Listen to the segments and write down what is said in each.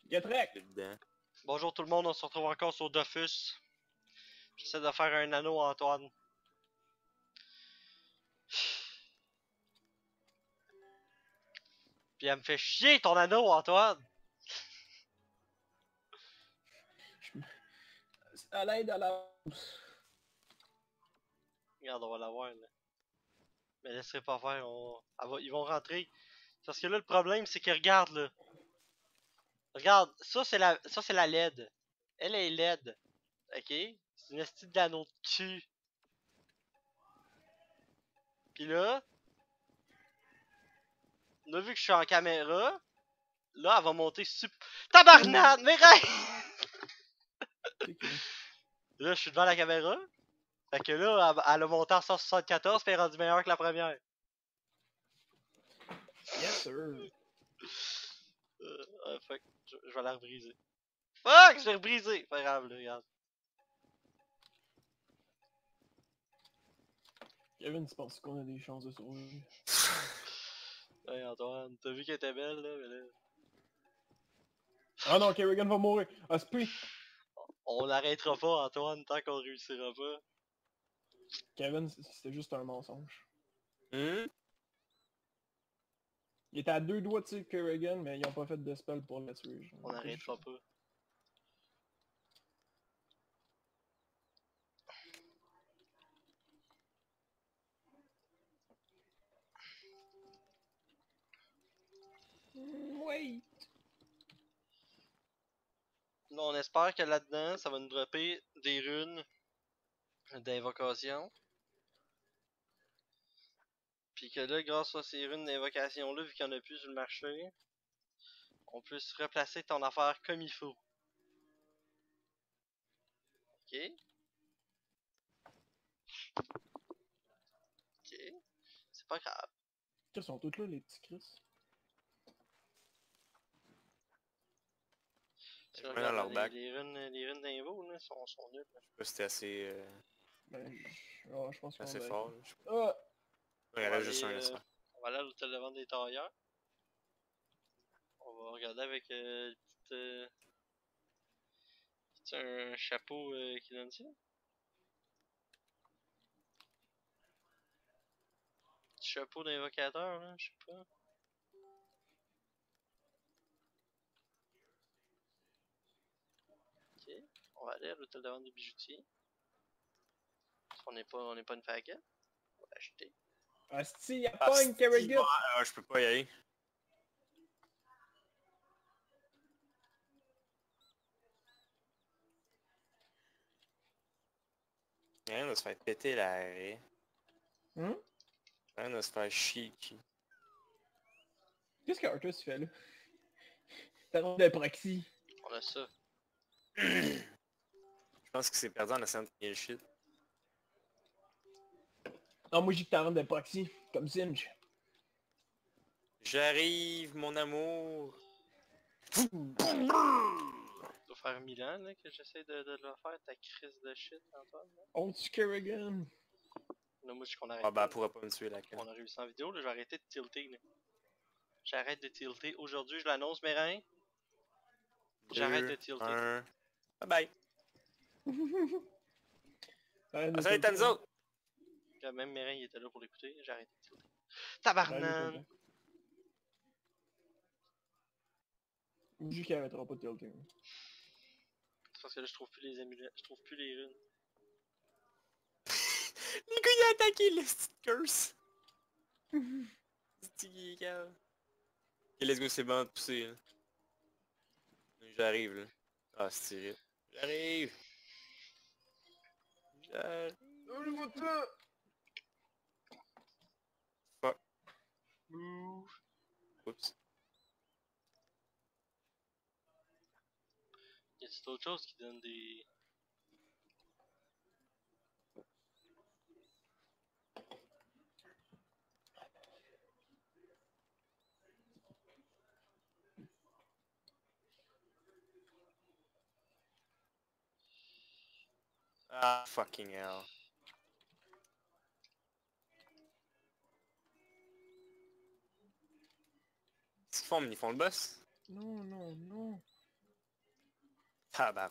Getrek! Dedans. Bonjour tout le monde, on se retrouve encore sur Dofus. J'essaie de faire un anneau à Antoine. Puis elle me fait chier ton anneau, Antoine! À l'aide à la... Regarde, on va l'avoir là. Mais laisserez pas faire, ils vont rentrer. Parce que là, le problème, c'est que regarde là. Regarde, ça c'est la LED. Elle est LED. Ok? C'est une estime d'anneau de cul. Puis là, vu que je suis en caméra, là, elle va monter Tabarnak! Mais là, je suis devant la caméra. Fait que là, elle a monté en 174 puis elle est rendue meilleure que la première. Yes, sir. Fuck, je vais la rebriser. Fuck, je l'ai rebrisé! Pas grave, là, regarde. Kevin, tu penses qu'on a des chances de survivre? Hey Antoine, t'as vu qu'elle était belle, là, mais là... Ah non, Kerrigan va mourir! Ah, c'est plus! On l'arrêtera pas, Antoine, tant qu'on réussira pas. Kevin, c'était juste un mensonge. Hmm? Il était à 2 doigts de tuer Kerrigan, mais ils ont pas fait de spell pour le tuer. On n'arrêtera pas. Wait! Là, on espère que là-dedans, ça va nous dropper des runes d'invocation. Puis que là, grâce à ces runes d'invocation-là, vu qu'il n'y en a plus sur le marché, on peut se replacer ton affaire comme il faut. Ok? Ok. C'est pas grave. Ils sont tous là, les petits Chris. Tu Dans regardes, leur bac. les runes d'invo, là, sont nulles. Je sais pas si c'était assez, Ben, je pense qu'on assez va... fort. Ah! Il y en a juste un instant. On va aller à l'hôtel de vente des tailleurs. On va regarder avec c'est un chapeau qui donne ça. Petit chapeau d'invocateur, là, je sais pas. Ok, on va aller à l'hôtel de vente des bijoutiers. On n'est pas une faquette. On va l'acheter. Asti, y'a pas une Kerrigan! Ah, je peux pas y aller. Rien de se faire péter l'arrêt. Rien de se faire chier. Qu'est-ce que Arthur fait là? T'as rendu un proxy. On a ça. Je pense qu'il s'est perdu en essayant de trier le shit. Non, moi j'ai que t'as rendu un proxy. Comme Singe. J'arrive, mon amour. Ça doit faire 1000 ans là, que j'essaie de le faire, ta crise de shit, Antoine. Là. On tue Kerrigan. Non, moi je suis qu'on arrête. Ah bah, elle pourra pas me tuer la canne. On a réussi en vidéo, là, j'ai arrêté de tilter. Là. J'arrête de tilter. Aujourd'hui, je l'annonce, Mérin. J'arrête de tilter. 1. Bye bye. Ah, Salut, Tanzo! Quand même Mérin il était là pour l'écouter, j'ai arrêté de tilter. Tabarnan! Dis qu'il arrêtera pas de tilter. C'est parce que là je trouve plus les amulettes, je trouve plus les runes. Le gars il a attaqué le petit curse! Petit gars. Ok, let's go, c'est bon de pousser. Là. J'arrive là. Ah, c'est terrible. J'arrive! Fuck. Move! Oups. Y a-t-il d'autres choses qui donnent des... Ah, fucking hell. Qu'est-ce qu'ils font le boss? Non, non, non. Tabarnak.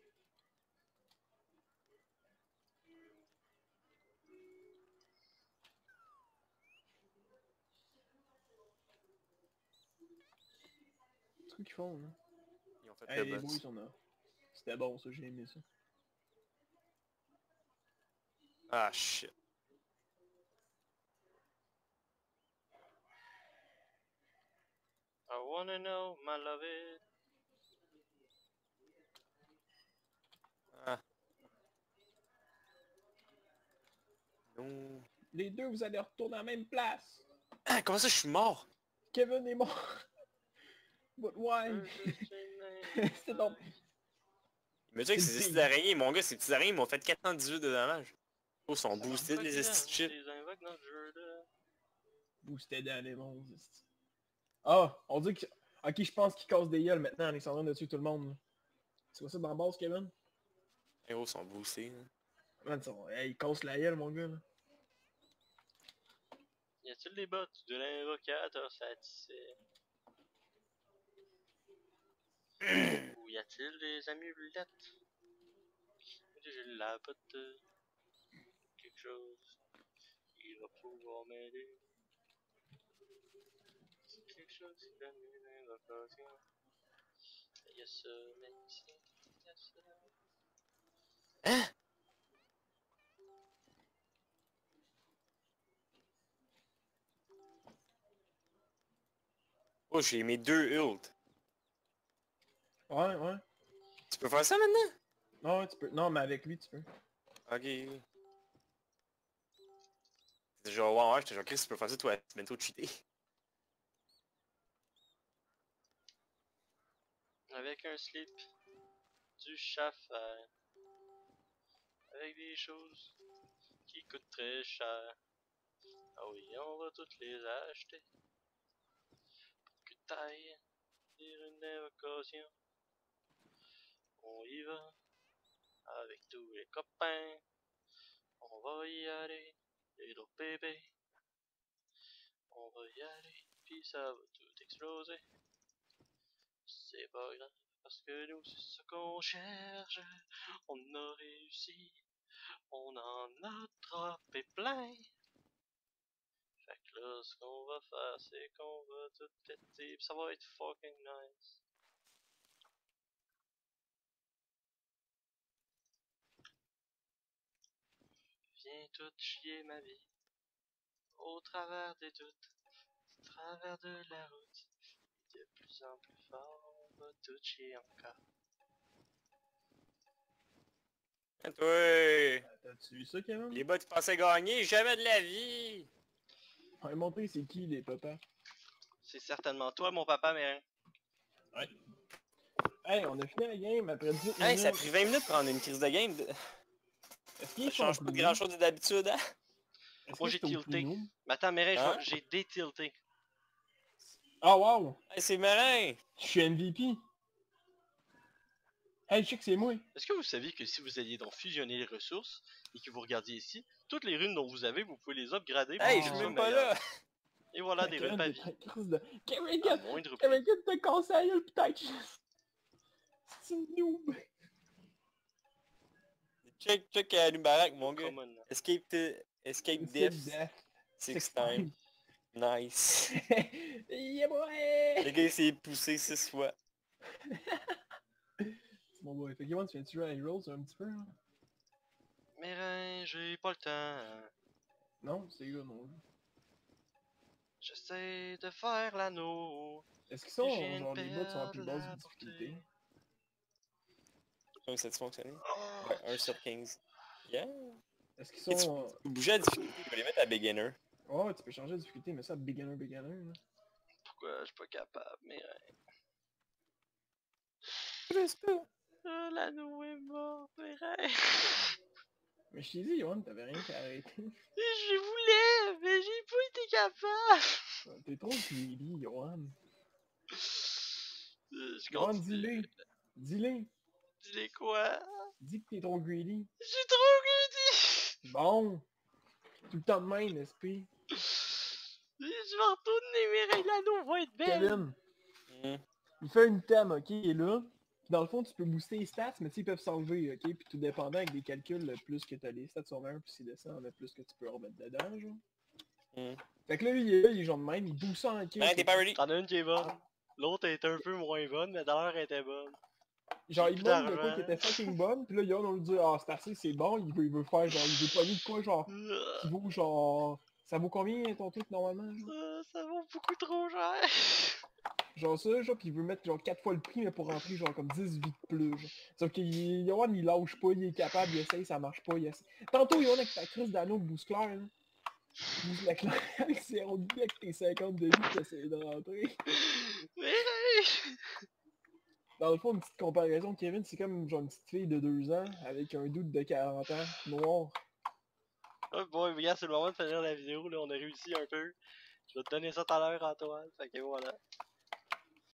C'est quoi qu'ils font, là? Ils ont fait Hey, les le boys, boss. on a... C'était bon, ça, j'ai aimé ça. Ah shit. I wanna know, my love it. Ah. Non. Les deux, vous allez retourner à la même place! Ah, comment ça je suis mort? Kevin est mort! But why? C'était donc... Il me dit que C'est ces le petites pire. araignées, mon gars, ces petites araignées m'ont fait 418 de dommages. Oh, ils sont boostés les estis de shit. Les invoques dans le jeu, là. Boosté dans les monstres. Ah, on dit que... Ok, je pense qu'il casse des gueules maintenant, Alexandre de tuer tout le monde. Là. Tu vois ça dans la base, Kevin? Les héros sont boostés. Là. Man, hey, il casse la gueule, mon gars, là. Y a-t-il des bots de l'invocateur satisfait? Ou y a-t-il des amulettes? J'ai la botte de quelque chose qui va pouvoir m'aider. C'est quelque chose qui donne une invocation. Y'a ça, mais ici, y'a ça. Hein? Oh, j'ai mes deux ults. Ouais, ouais. Tu peux faire ça maintenant? Non, tu peux... Non, mais avec lui, tu peux. Ok. C'est genre, ouais, j'étais genre, Chris, tu peux faire ça, toi, tu bientôt cheaté. Avec un slip, du chaffaire, avec des choses qui coûtent très cher. Ah oui, on va toutes les acheter. Pour que t'ailles dire une invocation. On y va avec tous les copains. On va y aller, les deux bébés. On va y aller, puis ça va tout exploser. C'est pas grave, parce que nous, c'est ce qu'on cherche. On a réussi, on en a attrapé plein. Fait que là, ce qu'on va faire, c'est qu'on va tout péter, pis ça va être fucking nice. Viens tout chier ma vie, au travers des doutes, au travers de la route. Et de plus en plus fort, on va tout chier encore. Ah, toi! T'as-tu vu ça, Kevin? Les bots qui pensaient gagner, jamais de la vie! On va montrer c'est qui, les papas. C'est certainement toi, mon papa, mais Ouais. Hey, on a fini la game après 18 Hey, minutes. ça a pris 20 minutes pour prendre une crise de game. Est-ce Ça qu'ils change sont pas de plus grand chose de d'habitude, hein? Est-ce moi que j'ai c'est au tilté. plus noob? Mais attends, mais Hein? j'ai détilté. Ah, wow! Hey, c'est marin! Je suis MVP. Hey, je sais que c'est moi. Est-ce que vous saviez que si vous alliez dans fusionner les ressources et que vous regardiez ici, toutes les runes dont vous avez, vous pouvez les upgrader pour Hey, qu'elles je suis soient même pas meilleures. là! Et voilà des runes Kevin, pavie. t'es crise de... Kevin, À moindre prix. Kevin, te conseille le peut-être. C'est une noob. Check Nubarak, mon gars. Common. Escape death Escape death. 6 times. Nice. Yeah, Le boy! gars il s'est poussé 6 fois. C'est mon boy. Fait que Kevin, tu viens de tuer les rolls un petit peu, là? Mais rien, j'ai pas le temps. Non, c'est good, mon gars. J'essaie de faire l'anneau. Est-ce qu'ils sont, Je viens de genre, les bots sont à plus perdre basse la difficulté? Comme ça a fonctionné. Oh, Ouais, 1 sur 15. Yeah. Est-ce qu'ils Et tu sont... peux bouger la difficulté, tu peux les mettre à beginner. Ouais, tu peux changer la difficulté, mais ça, beginner, là. pourquoi je suis pas capable, mais rien. J'espère. L'anneau est mort, mais rien. Mais je t'ai dit, Yohan, t'avais rien qu'à arrêter. Je voulais, mais j'ai pas été capable. T'es trop greedy, Yohan. Je Yohan, continue. dis-le. Dis-le. Dis-les quoi? Dis que t'es trop greedy. Je suis trop greedy. Bon. Tout le temps de même, SP. Je vais retourner, mais l'anneau va être belle. Kevin, Hmm. il fait une thème, ok, il est là. Dans le fond, tu peux booster les stats, mais tu sais, ils peuvent s'enlever, ok? Puis tout dépendant avec des calculs, plus que t'as les stats sur meilleurs, puis s'ils descendent, plus que tu peux remettre dedans, genre. Fait que là, lui, il est là, il est genre de même, il booste ça en kill. Ouais, t'es pas ready. T'en as une qui est bonne. L'autre est un peu moins bonne, mais d'ailleurs elle était bonne. Genre, J'ai il plus montre de quoi d'argent. qui était fucking bonne, pis là, Yon, on lui dit, ah, c'est assez, c'est bon, il veut faire, genre, il veut pogner de quoi, genre, qui vaut, genre... Ça vaut combien, ton truc, normalement, genre? Ça vaut beaucoup trop cher. Genre ça, genre, pis il veut mettre, genre, 4 fois le prix, mais pour rentrer, genre, comme 10 vies de plus, genre. Sauf que Yon, il lâche pas, il est capable, il essaye, ça marche pas, il essaye. Tantôt, Yon, avec ta crise d'anneau de boost clair, là. Boost la claire, avec ses ronds de vie, avec tes 50 de vie, t'essayes de rentrer. Mais... Dans le fond, une petite comparaison, Kevin, c'est comme, genre, une petite fille de 2 ans, avec un doute de 40 ans, noir. Oh boy, regarde, c'est le moment de finir la vidéo, là, on a réussi un peu. Je vais te donner ça tout à l'heure, Antoine, fait que voilà.